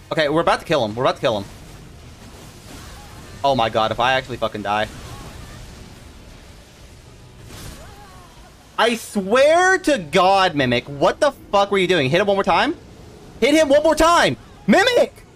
Okay, we're about to kill him. We're about to kill him. Oh my god, if I actually fucking die. I swear to God, Mimic, what the fuck were you doing? Hit him one more time? Hit him one more time! Mimic!